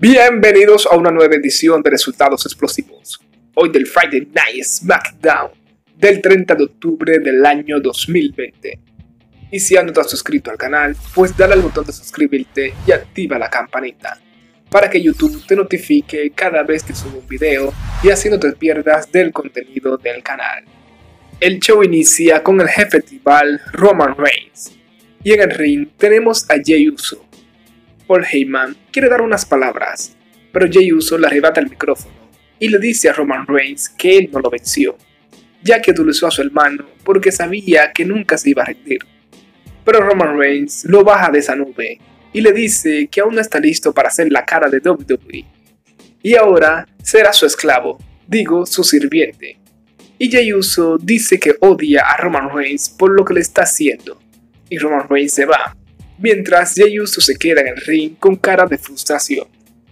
Bienvenidos a una nueva edición de Resultados Explosivos, hoy del Friday Night SmackDown del 30 de octubre del año 2020. Y si aún no te has suscrito al canal, pues dale al botón de suscribirte y activa la campanita para que YouTube te notifique cada vez que subo un video y así no te pierdas del contenido del canal. El show inicia con el jefe tribal Roman Reigns y en el ring tenemos a Jey Uso. Paul Heyman quiere dar unas palabras, pero Jey Uso le arrebata el micrófono y le dice a Roman Reigns que él no lo venció, ya que utilizó a su hermano porque sabía que nunca se iba a rendir. Pero Roman Reigns lo baja de esa nube y le dice que aún no está listo para ser la cara de WWE, y ahora será su esclavo, digo su sirviente. Y Jey Uso dice que odia a Roman Reigns por lo que le está haciendo, y Roman Reigns se va, mientras Jey Uso se queda en el ring con cara de frustración.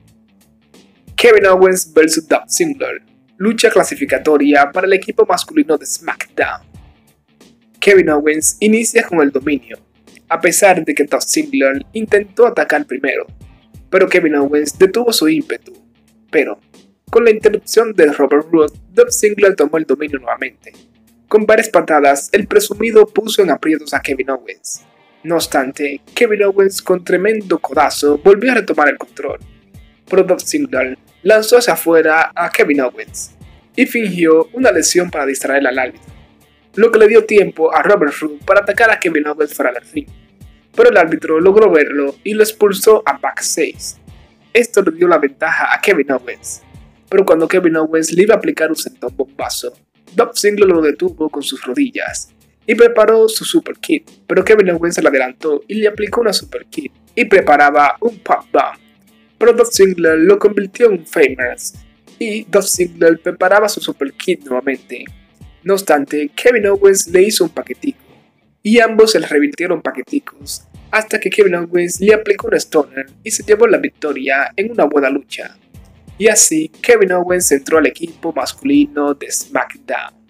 Kevin Owens vs Dolph Ziggler, lucha clasificatoria para el equipo masculino de SmackDown. Kevin Owens inicia con el dominio, a pesar de que Dolph Ziggler intentó atacar primero, pero Kevin Owens detuvo su ímpetu. Pero, con la interrupción de Robert Roode, Dolph Ziggler tomó el dominio nuevamente. Con varias patadas, el presumido puso en aprietos a Kevin Owens. No obstante, Kevin Owens con tremendo codazo volvió a retomar el control, pero Dolph Ziggler lanzó hacia afuera a Kevin Owens y fingió una lesión para distraer al árbitro, lo que le dio tiempo a Robert Roode para atacar a Kevin Owens fuera del ring, pero el árbitro logró verlo y lo expulsó a backstage. Esto le dio la ventaja a Kevin Owens, pero cuando Kevin Owens le iba a aplicar un sentón bombazo, Dolph Ziggler lo detuvo con sus rodillas y preparó su super kick, pero Kevin Owens se le adelantó y le aplicó una super kick y preparaba un pop bomb, pero Dolph Ziggler lo convirtió en un famous y Dolph Ziggler preparaba su super kick nuevamente. No obstante, Kevin Owens le hizo un paquetico y ambos se le revirtieron paqueticos hasta que Kevin Owens le aplicó un stunner y se llevó la victoria en una buena lucha. Y así Kevin Owens entró al equipo masculino de SmackDown.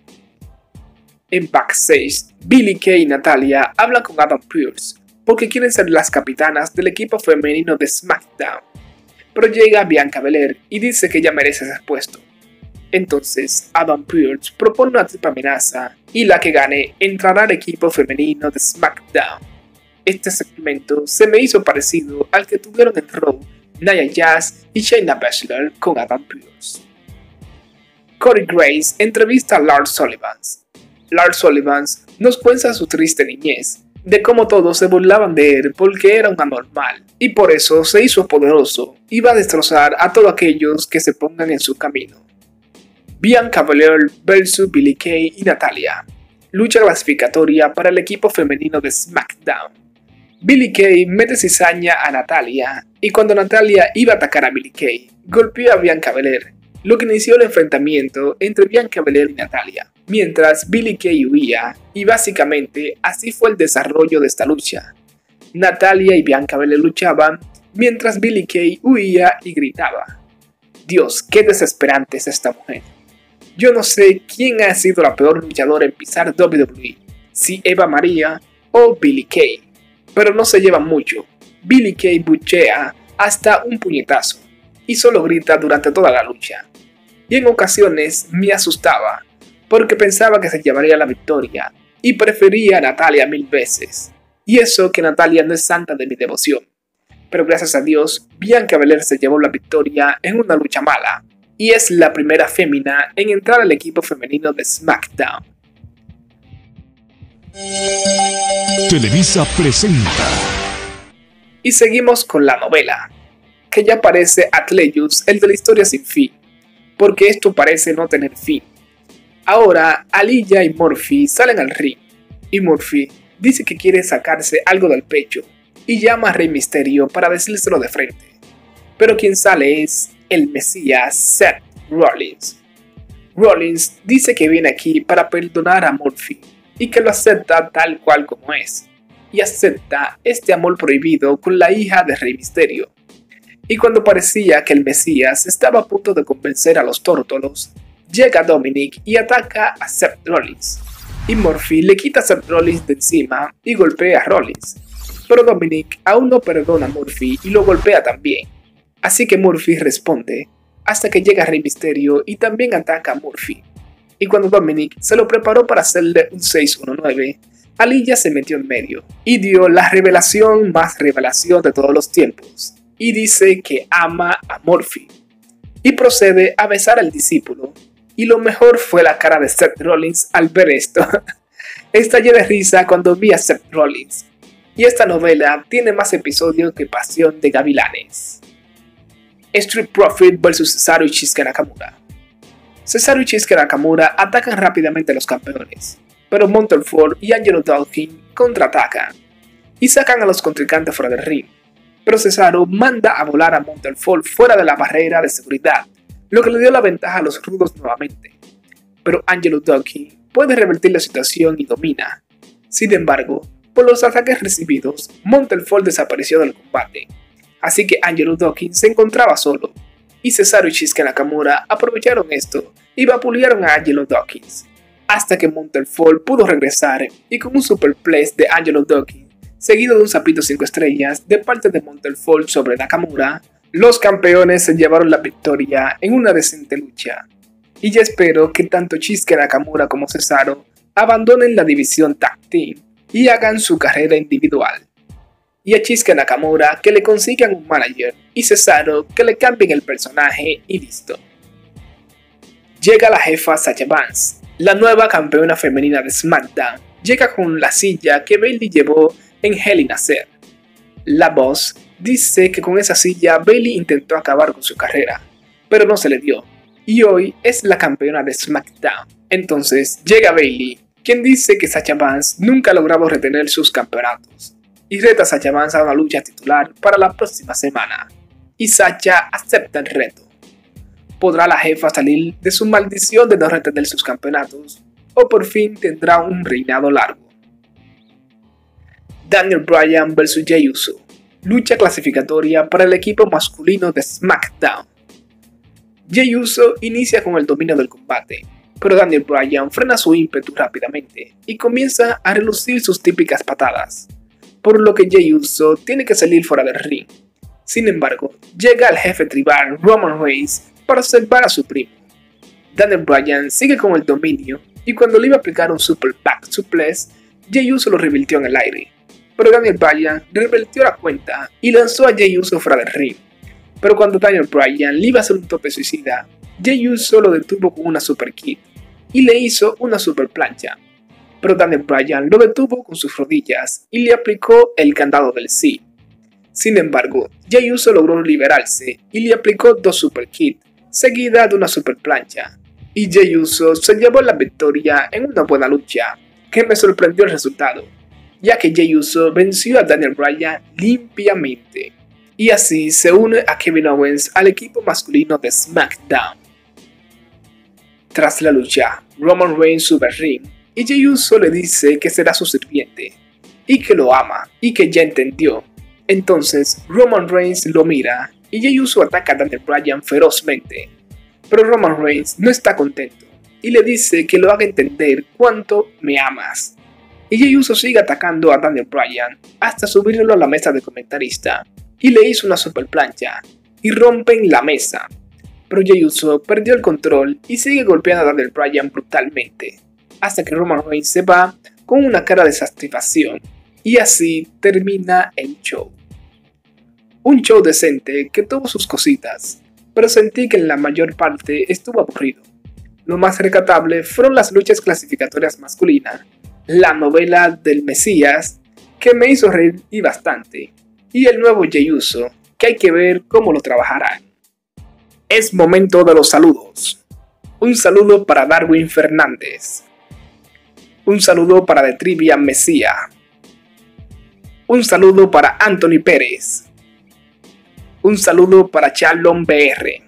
En backstage, Billie Kay y Natalya hablan con Adam Pearce porque quieren ser las capitanas del equipo femenino de SmackDown, pero llega Bianca Belair y dice que ella merece ser puesto. Entonces Adam Pearce propone una triple amenaza y la que gane entrará al equipo femenino de SmackDown. Este segmento se me hizo parecido al que tuvieron en Raw Nia Jax y Shayna Baszler con Adam Pearce. Corey Graves entrevista a Lars Sullivan. Lars Sullivan nos cuenta su triste niñez, de cómo todos se burlaban de él porque era un anormal, y por eso se hizo poderoso y va a destrozar a todos aquellos que se pongan en su camino. Bianca Belair vs Billie Kay y Natalya, lucha clasificatoria para el equipo femenino de SmackDown. Billie Kay mete cizaña a Natalya, y cuando Natalya iba a atacar a Billie Kay, golpeó a Bianca Belair, lo que inició el enfrentamiento entre Bianca Belair y Natalya, mientras Billie Kay huía, y básicamente así fue el desarrollo de esta lucha. Natalya y Bianca Belair luchaban, mientras Billie Kay huía y gritaba. Dios, qué desesperante es esta mujer. Yo no sé quién ha sido la peor luchadora en pisar WWE, si Eva Maria o Billie Kay, pero no se llevan mucho. Billie Kay buchea hasta un puñetazo y solo grita durante toda la lucha, y en ocasiones me asustaba porque pensaba que se llevaría la victoria y prefería a Natalya 1000 veces, y eso que Natalya no es santa de mi devoción, pero gracias a Dios Bianca Belair se llevó la victoria en una lucha mala y es la primera fémina en entrar al equipo femenino de SmackDown. Televisa presenta. Y seguimos con la novela, que ya parece Atleius, el de la historia sin fin, porque esto parece no tener fin. Ahora Aliyah y Murphy salen al ring, y Murphy dice que quiere sacarse algo del pecho, y llama a Rey Mysterio para decírselo de frente. Pero quien sale es el Mesías Seth Rollins. Rollins dice que viene aquí para perdonar a Murphy, y que lo acepta tal cual como es, y acepta este amor prohibido con la hija de Rey Mysterio. Y cuando parecía que el Mesías estaba a punto de convencer a los tórtolos, llega Dominic y ataca a Seth Rollins, y Murphy le quita a Seth Rollins de encima y golpea a Rollins, pero Dominic aún no perdona a Murphy y lo golpea también. Así que Murphy responde, hasta que llega Rey Mysterio y también ataca a Murphy. Y cuando Dominic se lo preparó para hacerle un 619, Aliyah se metió en medio y dio la revelación más revelación de todos los tiempos, y dice que ama a Murphy, y procede a besar al discípulo, y lo mejor fue la cara de Seth Rollins al ver esto. Estallé de risa cuando vi a Seth Rollins, y esta novela tiene más episodios que Pasión de Gavilanes. Street Profit vs Cesaro y Shinsuke Nakamura. Cesaro y Shinsuke Nakamura atacan rápidamente a los campeones, pero Monteford y Angelo Dawkins contraatacan y sacan a los contrincantes fuera del ring, pero Cesaro manda a volar a Monteford fuera de la barrera de seguridad, lo que le dio la ventaja a los rudos nuevamente, pero Angelo Dawkins puede revertir la situación y domina. Sin embargo, por los ataques recibidos, Monteford desapareció del combate, así que Angelo Dawkins se encontraba solo, y Cesaro y Shinsuke Nakamura aprovecharon esto y vapulearon a Angelo Dawkins, hasta que Monteford pudo regresar y con un superplex de Angelo Dawkins, seguido de un zapito 5 estrellas de parte de Monteford sobre Nakamura, los campeones se llevaron la victoria en una decente lucha. Y ya espero que tanto Shinsuke Nakamura como Cesaro abandonen la división Tag Team y hagan su carrera individual. Y a Shinsuke Nakamura que le consigan un manager y Cesaro que le cambien el personaje y listo. Llega la jefa Sasha Banks, la nueva campeona femenina de SmackDown. Llega con la silla que Bayley llevó en Hell in a Cell. La voz dice que con esa silla Bayley intentó acabar con su carrera, pero no se le dio, y hoy es la campeona de SmackDown. Entonces llega Bayley, quien dice que Sasha Banks nunca ha logrado retener sus campeonatos, y reta a Sasha Banks a una lucha titular para la próxima semana, y Sasha acepta el reto. ¿Podrá la jefa salir de su maldición de no retener sus campeonatos, o por fin tendrá un reinado largo? Daniel Bryan vs Jey Uso, lucha clasificatoria para el equipo masculino de SmackDown. Jey Uso inicia con el dominio del combate, pero Daniel Bryan frena su ímpetu rápidamente y comienza a relucir sus típicas patadas, por lo que Jey Uso tiene que salir fuera del ring. Sin embargo, llega el jefe tribal Roman Reigns para salvar a su primo. Daniel Bryan sigue con el dominio y cuando le iba a aplicar un Super Back Suplex, Jey Uso lo revirtió en el aire, pero Daniel Bryan revertió la cuenta y lanzó a Jey Uso fuera del ring. Pero cuando Daniel Bryan le iba a hacer un tope suicida, Jey Uso lo detuvo con una Super Kick y le hizo una Super Plancha. Pero Daniel Bryan lo detuvo con sus rodillas y le aplicó el candado del sí. Sin embargo, Jey Uso logró liberarse y le aplicó 2 Super Kicks seguida de una Super Plancha, y Jey Uso se llevó la victoria en una buena lucha, que me sorprendió el resultado, ya que Jey Uso venció a Daniel Bryan limpiamente, y así se une a Kevin Owens al equipo masculino de SmackDown. Tras la lucha, Roman Reigns sube al ring, y Jey Uso le dice que será su sirviente, y que lo ama, y que ya entendió. Entonces Roman Reigns lo mira, y Jey Uso ataca a Daniel Bryan ferozmente, pero Roman Reigns no está contento, y le dice que lo haga entender cuánto me amas. Y Jey Uso sigue atacando a Daniel Bryan hasta subirlo a la mesa de comentarista, y le hizo una super plancha, y rompen la mesa. Pero Jey Uso perdió el control y sigue golpeando a Daniel Bryan brutalmente, hasta que Roman Reigns se va con una cara de satisfacción, y así termina el show. Un show decente que tuvo sus cositas, pero sentí que en la mayor parte estuvo aburrido. Lo más rescatable fueron las luchas clasificatorias masculinas, la novela del Mesías, que me hizo reír y bastante, y el nuevo Jey Uso, que hay que ver cómo lo trabajarán. Es momento de los saludos. Un saludo para Darwin Fernández. Un saludo para The Trivia Mesías. Un saludo para Anthony Pérez. Un saludo para Charlon BR.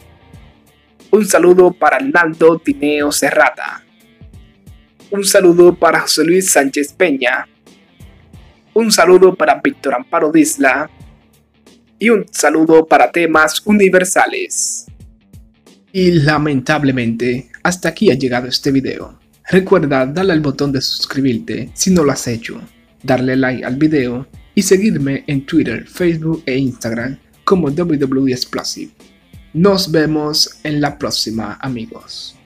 Un saludo para Arnaldo Tineo Serrata. Un saludo para José Luis Sánchez Peña. Un saludo para Víctor Amparo Disla. Y un saludo para Temas Universales. Y lamentablemente, hasta aquí ha llegado este video. Recuerda darle al botón de suscribirte si no lo has hecho, darle like al video y seguirme en Twitter, Facebook e Instagram como WWE Explosive. Nos vemos en la próxima, amigos.